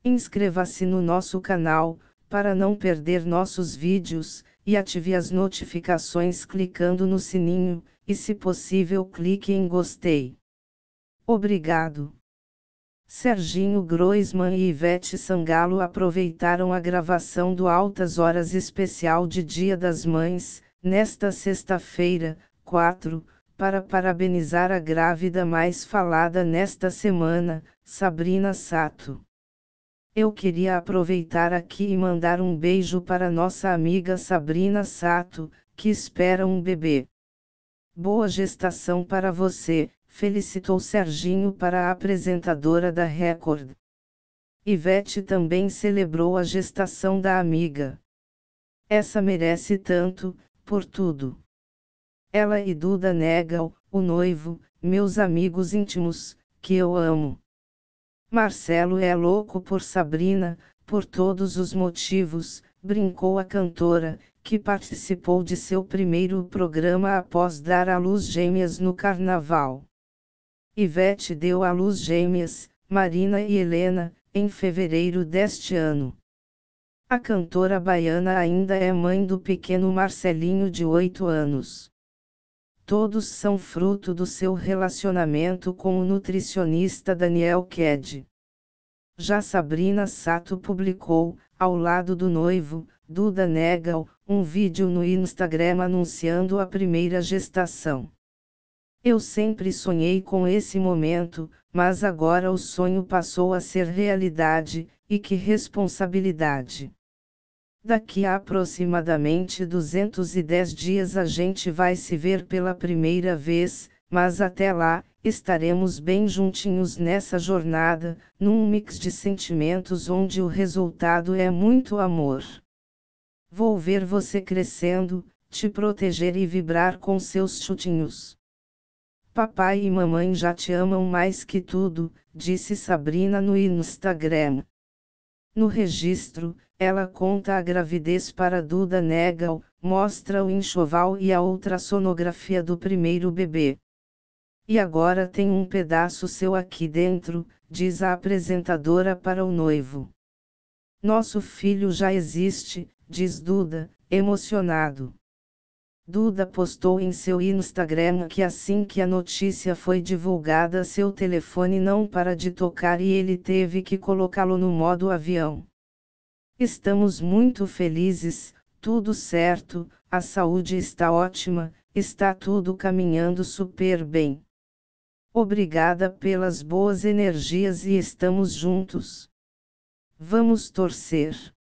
Inscreva-se no nosso canal, para não perder nossos vídeos, e ative as notificações clicando no sininho, e se possível clique em gostei. Obrigado. Serginho Groisman e Ivete Sangalo aproveitaram a gravação do Altas Horas especial de Dia das Mães, nesta sexta-feira, 4, para parabenizar a grávida mais falada nesta semana, Sabrina Sato. Eu queria aproveitar aqui e mandar um beijo para nossa amiga Sabrina Sato, que espera um bebê. Boa gestação para você, felicitou Serginho para a apresentadora da Record. Ivete também celebrou a gestação da amiga. Essa merece tanto, por tudo. Ela e Duda Negão, o noivo, meus amigos íntimos, que eu amo. Marcelo é louco por Sabrina, por todos os motivos, brincou a cantora, que participou de seu primeiro programa após dar à luz gêmeas no carnaval. Ivete deu à luz gêmeas, Marina e Helena, em fevereiro deste ano. A cantora baiana ainda é mãe do pequeno Marcelinho de 8 anos. Todos são fruto do seu relacionamento com o nutricionista Daniel Ked. Já Sabrina Sato publicou, ao lado do noivo, Duda Negão, um vídeo no Instagram anunciando a primeira gestação. Eu sempre sonhei com esse momento, mas agora o sonho passou a ser realidade, e que responsabilidade. Daqui a aproximadamente 210 dias a gente vai se ver pela primeira vez, mas até lá, estaremos bem juntinhos nessa jornada, num mix de sentimentos onde o resultado é muito amor. Vou ver você crescendo, te proteger e vibrar com seus chutinhos. Papai e mamãe já te amam mais que tudo, disse Sabrina no Instagram. No registro, ela conta a gravidez para Duda Negão, mostra o enxoval e a ultrassonografia do primeiro bebê. E agora tem um pedaço seu aqui dentro, diz a apresentadora para o noivo. Nosso filho já existe, diz Duda, emocionado. Duda postou em seu Instagram que assim que a notícia foi divulgada seu telefone não para de tocar e ele teve que colocá-lo no modo avião. Estamos muito felizes, tudo certo, a saúde está ótima, está tudo caminhando super bem. Obrigada pelas boas energias e estamos juntos. Vamos torcer.